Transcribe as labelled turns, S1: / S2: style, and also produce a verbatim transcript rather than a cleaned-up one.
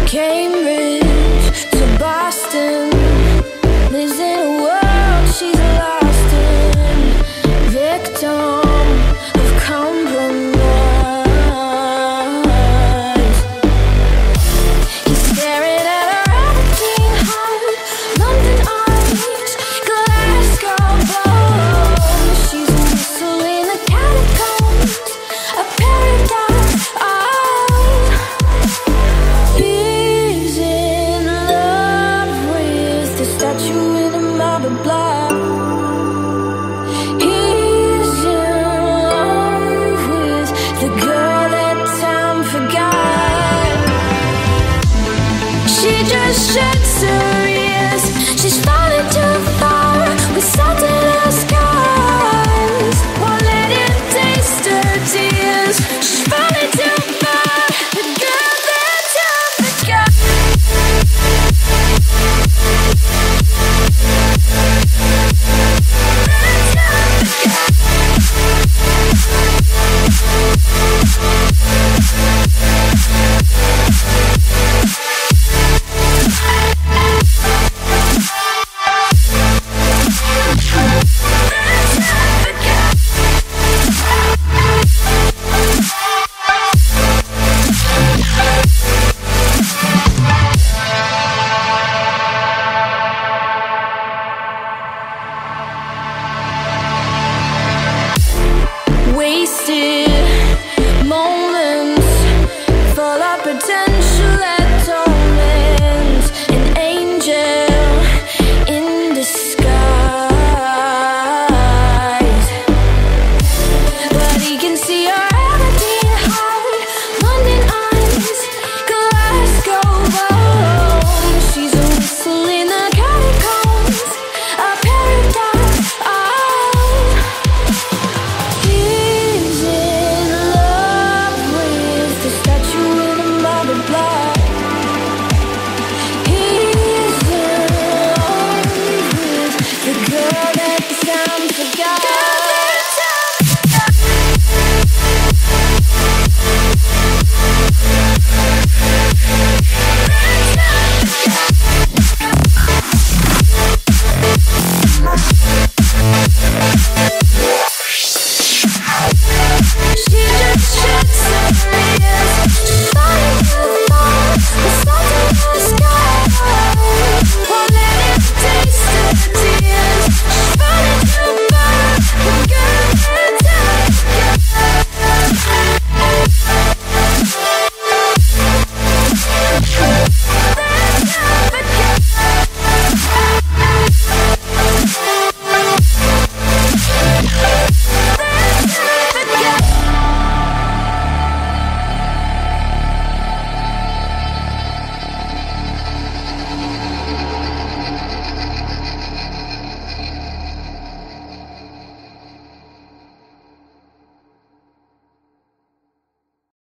S1: Cambridge to Boston, lives in a world she's lost in, victim of compromise. He's staring at her empty heart, London eyes, Glasgow bones. She's a whistle in the catacombs, a paradise. He's in love with the statue in a marble block. He's in love with the girl that time forgot. She just sheds her